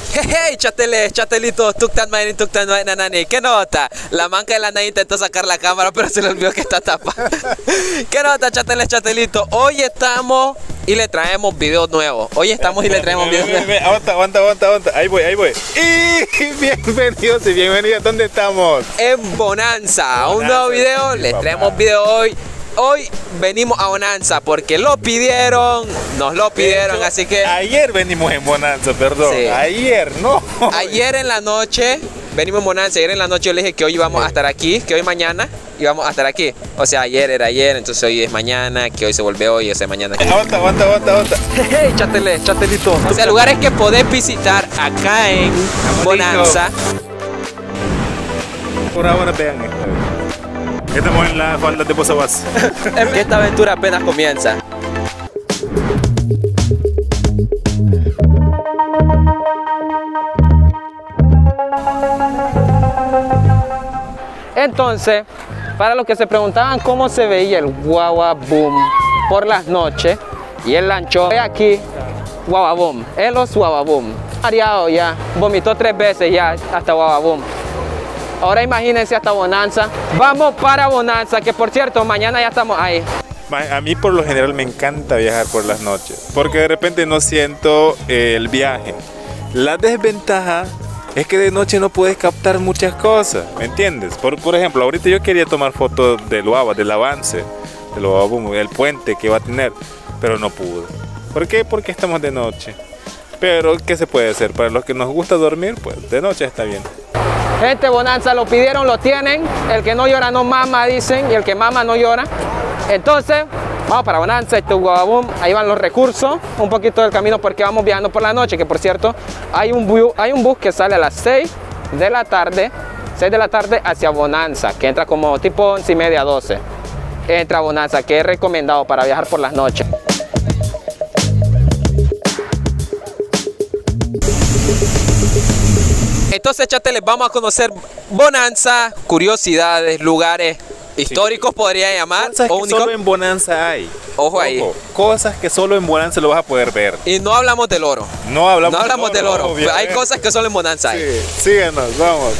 Hey, chatelito, tuktan main nanani. ¿Qué nota? La manca de la nana intentó sacar la cámara, pero se le olvidó que está tapada. ¿Qué nota, chatelito? Hoy estamos y le traemos videos nuevos. Aguanta. Ahí voy. Y bienvenidos y bienvenidas. ¿Dónde estamos? En Bonanza. Un nuevo video. Les traemos video hoy. Hoy venimos a Bonanza porque lo pidieron, nos lo pidieron, hecho, así que... Ayer venimos en Bonanza, perdón. Sí. Ayer, no. Ayer en la noche venimos en Bonanza. Ayer en la noche yo le dije que hoy íbamos a estar aquí, que hoy mañana íbamos a estar aquí. O sea, ayer era ayer, entonces hoy es mañana, que hoy se vuelve hoy, o sea, mañana. Aguanta. Hey, chatelito. O sea, lugares que podés visitar acá en Bonanza. Por ahora vean esto. Estamos en la falda de Posabas. Que esta aventura apenas comienza. Entonces, para los que se preguntaban cómo se veía el Guagua Boom por las noches y el lanchón, aquí Guagua Boom, en los Guagua Boom. Mareado ya, vomitó 3 veces ya hasta Guagua Boom. Ahora imagínense hasta Bonanza. Vamos para Bonanza, que por cierto, mañana ya estamos ahí. A mí por lo general me encanta viajar por las noches, porque de repente no siento el viaje. La desventaja es que de noche no puedes captar muchas cosas, ¿me entiendes? Por ejemplo, ahorita yo quería tomar fotos del Guagua, del avance, del Guagua Boom, el puente que va a tener, pero no pude. ¿Por qué? Porque estamos de noche. Pero, ¿qué se puede hacer? Para los que nos gusta dormir, pues de noche está bien. Gente, Bonanza, lo pidieron, lo tienen. El que no llora no mama, dicen, y el que mama no llora. Entonces, vamos para Bonanza, esto es Guagua Boom. Ahí van los recursos, un poquito del camino porque vamos viajando por la noche, que por cierto, hay un bus que sale a las 6 de la tarde hacia Bonanza, que entra como tipo 11:30, 12. Entra a Bonanza, que es recomendado para viajar por las noches. Entonces, chateles, vamos a conocer Bonanza, curiosidades, lugares históricos, podría llamar. Cosas que solo en Bonanza hay. Ojo ahí. Cosas que solo en Bonanza lo vas a poder ver. Y no hablamos del oro. No hablamos del oro. Obvio, hay cosas que solo en Bonanza hay. Sí, síguenos, vamos.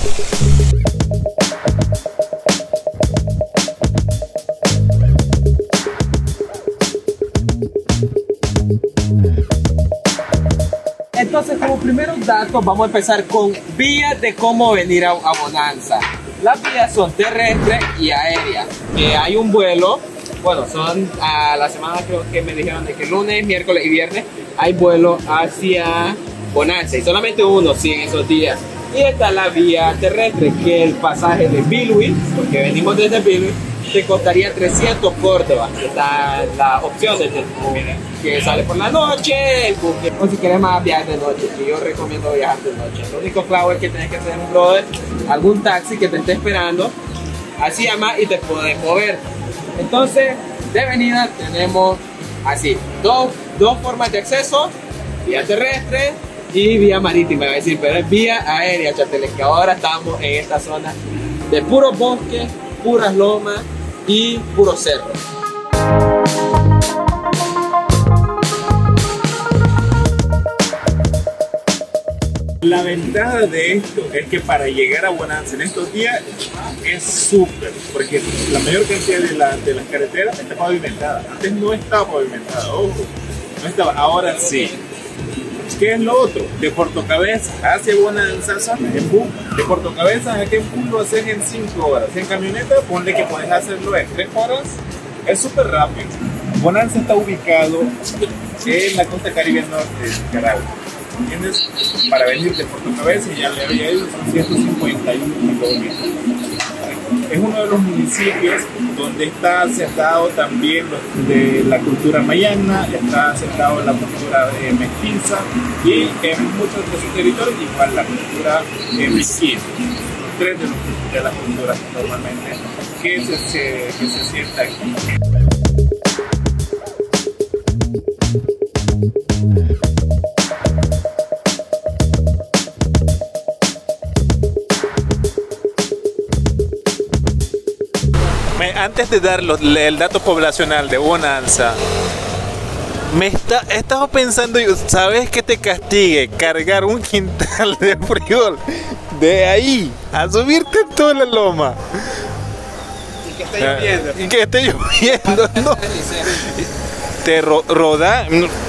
Entonces, como primeros datos, vamos a empezar con vías de cómo venir a Bonanza. Las vías son terrestres y aéreas. Que hay un vuelo, bueno, son a la semana creo que me dijeron de que lunes, miércoles y viernes hay vuelo hacia Bonanza. Y solamente uno, sí, en esos días. Y está la vía terrestre, que el pasaje de Bilwi, porque venimos desde Bilwi, te costaría 300 Córdoba. Está la opción de que sale por la noche, o si quieres más viajar de noche, que yo recomiendo viajar de noche. Lo único clavo es que tienes que hacer un brother, algún taxi que te esté esperando, así además y te puedes mover. Entonces, de venida tenemos así, dos formas de acceso, vía terrestre y vía marítima, es decir, pero es vía aérea, chateles, que ahora estamos en esta zona de puros bosques, puras lomas y puros cerros. La ventaja de esto es que para llegar a Bonanza en estos días es súper, porque la mayor cantidad de las carreteras está pavimentada. Antes no estaba pavimentada, ojo, no estaba, ahora sí. ¿Qué es lo otro? De Puerto Cabezas hacia Bonanza son en bus. De Puerto Cabezas a qué bus lo haces en 5 horas. En camioneta, ponle que puedes hacerlo en 3 horas. Es súper rápido. Bonanza está ubicado en la costa caribe norte de Nicaragua. ¿Entiendes? Para venir de Puerto Cabezas, ya le había ido, son 151 kilómetros. Es uno de los municipios donde está asentado también de la cultura mayana, está asentado la cultura mestiza y en muchos de sus territorios igual la cultura mestiza. 3 de las culturas normalmente que se sienta aquí. Antes de dar el dato poblacional de Bonanza, he estado pensando, ¿sabes que te castigue cargar un quintal de frijol de ahí a subirte toda la loma? Y que esté lloviendo. Y que esté lloviendo, no. Te rodar.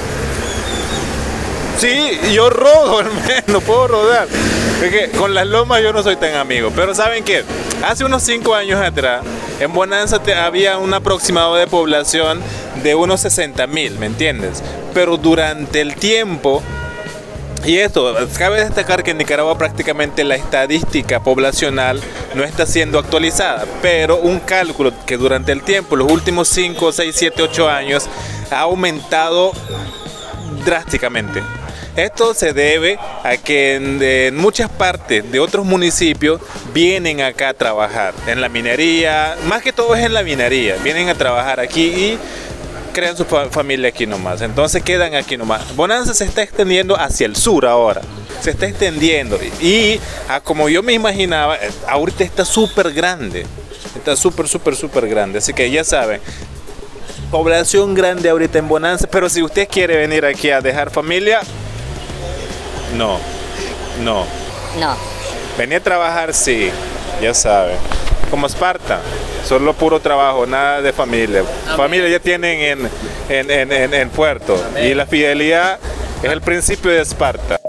Sí, yo rodo, hermano, no puedo rodar. Es que con las lomas yo no soy tan amigo. Pero ¿saben qué? Hace unos 5 años atrás, en Bonanza había un aproximado de población de unos 60,000, ¿me entiendes? Pero durante el tiempo, y esto, cabe destacar que en Nicaragua prácticamente la estadística poblacional no está siendo actualizada, pero un cálculo que durante el tiempo, los últimos 5, 6, 7, 8 años, ha aumentado drásticamente. Esto se debe a que en muchas partes de otros municipios vienen acá a trabajar en la minería, más que todo es en la minería, vienen a trabajar aquí y crean su familia aquí nomás, entonces quedan aquí nomás. Bonanza se está extendiendo hacia el sur ahora, se está extendiendo y como yo me imaginaba, ahorita está súper grande, está súper grande, así que ya saben, población grande ahorita en Bonanza, pero si usted quiere venir aquí a dejar familia, no. Venir a trabajar, sí, ya sabe. Como Esparta, solo puro trabajo, nada de familia. Amén. Familia ya tienen en Puerto. Amén. Y la fidelidad es el principio de Esparta.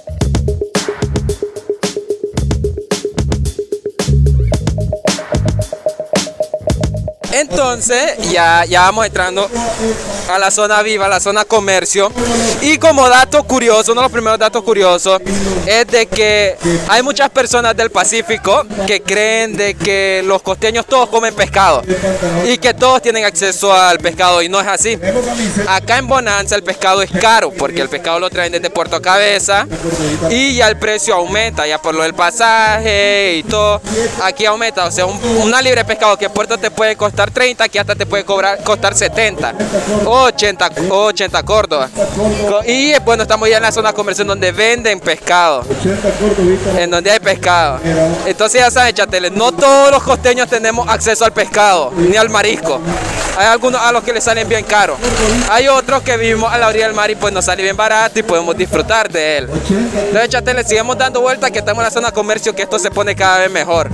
Entonces ya vamos entrando a la zona viva, a la zona comercio, y como dato curioso, uno de los primeros datos curiosos es de que hay muchas personas del Pacífico que creen de que los costeños todos comen pescado y que todos tienen acceso al pescado, y no es así. Acá en Bonanza el pescado es caro porque el pescado lo traen desde Puerto Cabeza y ya el precio aumenta, ya por lo del pasaje y todo, aquí aumenta. O sea, una libra de pescado que en Puerto te puede costar 30, aquí hasta te puede costar 70 o 80 Córdoba. Y bueno, estamos ya en la zona comercial donde venden pescado, en donde hay pescado. Entonces ya saben, chateles, no todos los costeños tenemos acceso al pescado ni al marisco. Hay algunos a los que les salen bien caros, hay otros que vivimos a la orilla del mar y pues nos sale bien barato y podemos disfrutar de él. Entonces, chateles, sigamos dando vueltas, que estamos en la zona comercio, que esto se pone cada vez mejor.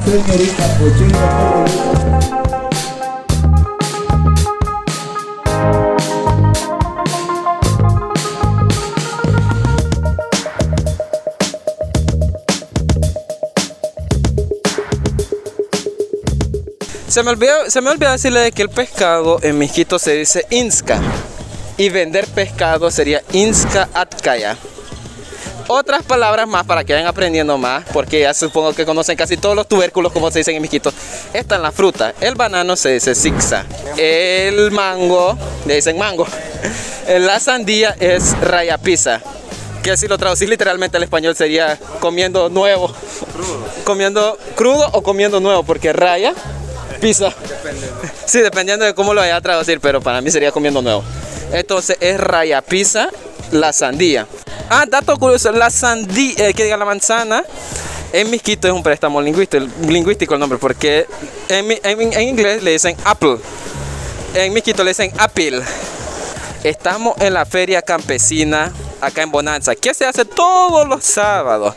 Se me olvidó decirle que el pescado en Misquito se dice insca y vender pescado sería inska atkaya. Otras palabras más para que vayan aprendiendo más, porque ya supongo que conocen casi todos los tubérculos como se dicen en Misquito. Esta es la fruta, el banano se dice zigza, el mango le dicen mango, la sandía es rayapisa, que si lo traducís literalmente al español sería comiendo nuevo, comiendo crudo o comiendo nuevo, porque raya pizza. Sí, dependiendo de cómo lo vaya a traducir, pero para mí sería comiendo nuevo. Entonces es raya pizza, la sandía. Dato curioso, la sandía, la manzana en Misquito es un préstamo lingüístico el nombre, porque en inglés le dicen apple, en Misquito le dicen apple. Estamos en la feria campesina acá en Bonanza, que se hace todos los sábados.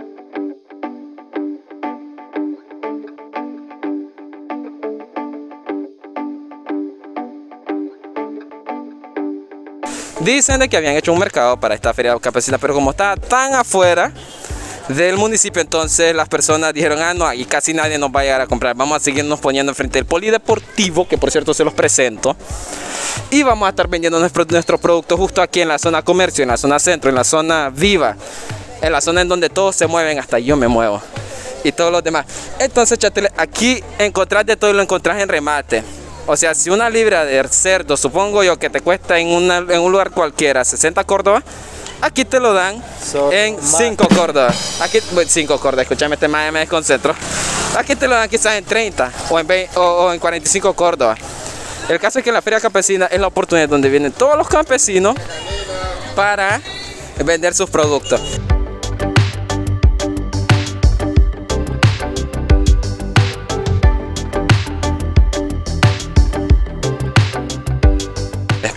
Dicen de que habían hecho un mercado para esta feria campesina, pero como está tan afuera del municipio, entonces las personas dijeron, no, aquí casi nadie nos va a llegar a comprar, vamos a seguirnos poniendo enfrente del polideportivo, que por cierto se los presento, y vamos a estar vendiendo nuestros productos justo aquí en la zona comercio, en la zona centro, en la zona viva, en la zona en donde todos se mueven, hasta yo me muevo, y todos los demás. Entonces, chateles, aquí encontrás de todo y lo encontrás en remate. O sea, si una libra de cerdo, supongo yo que te cuesta en un lugar cualquiera 60 Córdoba, aquí te lo dan en 5 Córdoba. Aquí, 5 Córdoba, escúchame, me desconcentro. Aquí te lo dan quizás en 30 o en 45 Córdoba. El caso es que la feria campesina es la oportunidad donde vienen todos los campesinos para vender sus productos.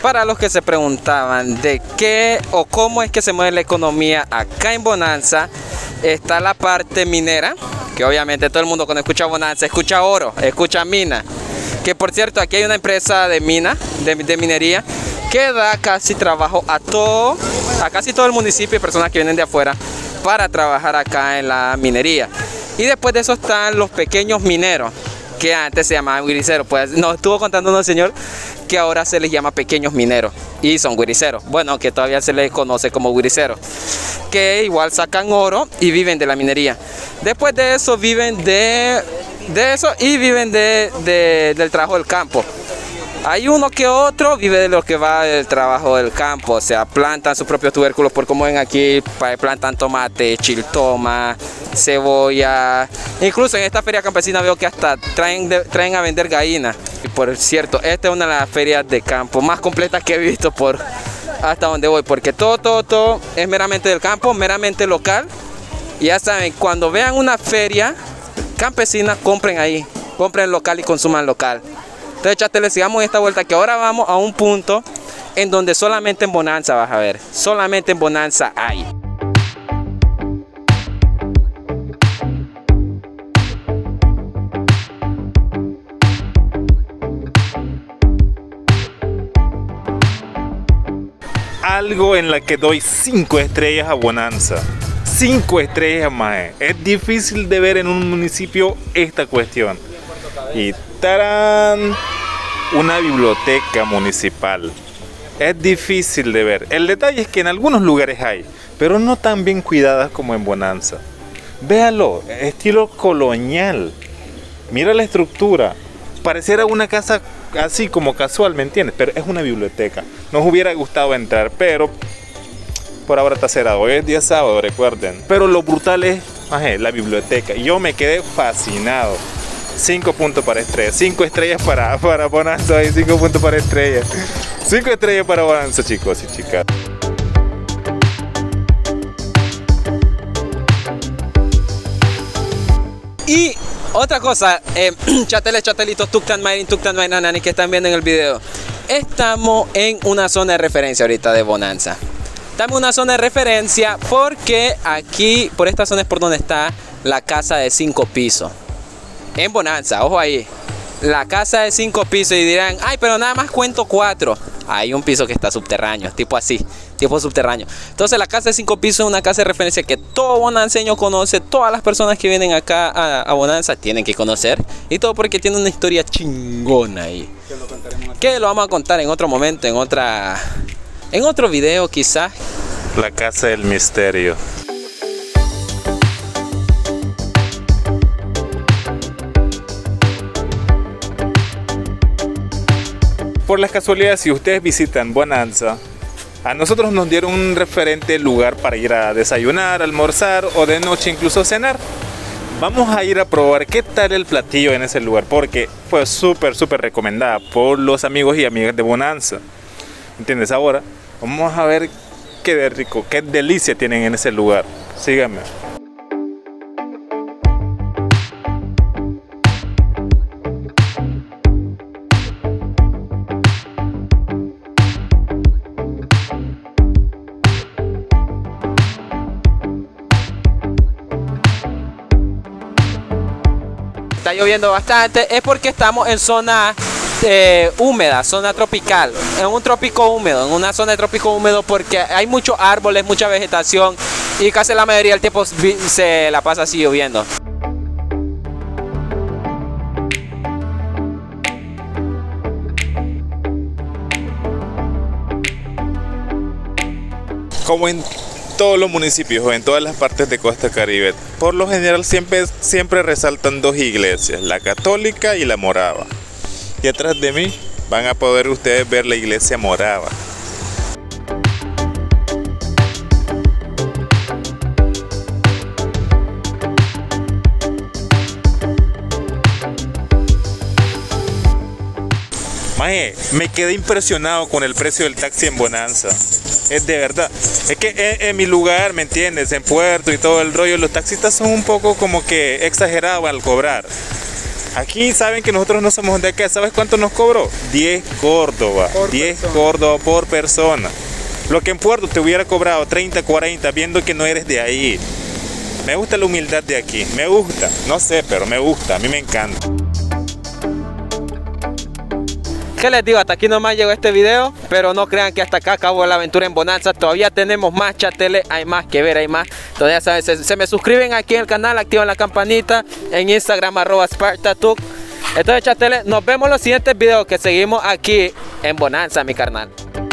Para los que se preguntaban de qué o cómo es que se mueve la economía acá en Bonanza, está la parte minera, que obviamente todo el mundo cuando escucha Bonanza escucha oro, escucha mina. Que por cierto, aquí hay una empresa de mina, de minería, que da casi trabajo a casi todo el municipio y personas que vienen de afuera para trabajar acá en la minería. Y después de eso están los pequeños mineros, que antes se llamaban guiriceros. Pues nos estuvo contando un señor que ahora se les llama pequeños mineros y son guiriceros. Bueno, que todavía se les conoce como guiriceros, que igual sacan oro y viven de la minería. Después de eso viven de eso y viven del trabajo del campo. Hay uno que otro vive de lo que va del trabajo del campo, o sea, plantan sus propios tubérculos, por como ven aquí, plantan tomate, chiltoma, cebolla. Incluso en esta feria campesina veo que hasta traen a vender gallinas. Y por cierto, esta es una de las ferias de campo más completas que he visto hasta donde voy, porque todo es meramente del campo, meramente local. Y ya saben, cuando vean una feria campesina, compren ahí, compren local y consuman local. Entonces, chateles, sigamos en esta vuelta, que ahora vamos a un punto en donde solamente en Bonanza vas a ver, solamente en Bonanza hay. Algo en la que doy 5 estrellas a Bonanza. 5 estrellas, mae. Es difícil de ver en un municipio esta cuestión. Y ¡tarán! Una biblioteca municipal. Es difícil de ver. El detalle es que en algunos lugares hay, pero no tan bien cuidadas como en Bonanza. Véalo, estilo colonial. Mira la estructura. Pareciera una casa así como casual, ¿me entiendes? Pero es una biblioteca. Nos hubiera gustado entrar, pero por ahora está cerrado. Hoy es día sábado, recuerden. Pero lo brutal es la biblioteca. Yo me quedé fascinado. 5 puntos para estrella. 5 estrellas para Bonanza. 5 puntos para estrella. 5 estrellas para Bonanza, chicos y chicas. Y otra cosa, chatelitos, tuktan main, que están viendo en el video. Estamos en una zona de referencia ahorita de Bonanza. Estamos en una zona de referencia porque aquí, por esta zona es por donde está la casa de 5 pisos. En Bonanza, ojo ahí. La casa de 5 pisos y dirán, ay, pero nada más cuento 4. Hay un piso que está subterráneo, tipo así, tipo subterráneo. Entonces la casa de 5 pisos es una casa de referencia que todo bonanceño conoce. Todas las personas que vienen acá a Bonanza tienen que conocer. Y todo porque tiene una historia chingona ahí. Que lo vamos a contar en otro momento, en otro video quizás. La casa del misterio. Por las casualidades, si ustedes visitan Bonanza, a nosotros nos dieron un referente lugar para ir a desayunar, almorzar o de noche incluso cenar. Vamos a ir a probar qué tal el platillo en ese lugar, porque fue súper recomendada por los amigos y amigas de Bonanza. ¿Entiendes? Ahora vamos a ver qué de rico, qué delicia tienen en ese lugar. Síganme. Está lloviendo bastante, es porque estamos en zona húmeda, zona tropical, en un trópico húmedo, en una zona de trópico húmedo, porque hay muchos árboles, mucha vegetación y casi la mayoría del tiempo se la pasa así lloviendo. Como en todos los municipios o en todas las partes de Costa Caribe, por lo general siempre resaltan 2 iglesias, la católica y la morava. Y atrás de mí van a poder ustedes ver la iglesia morava. Maje, me quedé impresionado con el precio del taxi en Bonanza. Es de verdad. Es que en mi lugar, ¿me entiendes? En Puerto y todo el rollo, los taxistas son un poco como que exagerados al cobrar. Aquí saben que nosotros no somos de acá. ¿Sabes cuánto nos cobró? 10 Córdoba. 10 Córdoba por persona. Lo que en Puerto te hubiera cobrado 30, 40, viendo que no eres de ahí. Me gusta la humildad de aquí. Me gusta. No sé, pero me gusta. A mí me encanta. ¿Qué les digo? Hasta aquí nomás llegó este video, pero no crean que hasta acá acabó la aventura en Bonanza. Todavía tenemos más, chateles, hay más que ver, hay más. Entonces ya saben, se me suscriben aquí en el canal, activan la campanita, en Instagram @SpartaTuc. Entonces, chateles, nos vemos en los siguientes videos que seguimos aquí en Bonanza, mi carnal.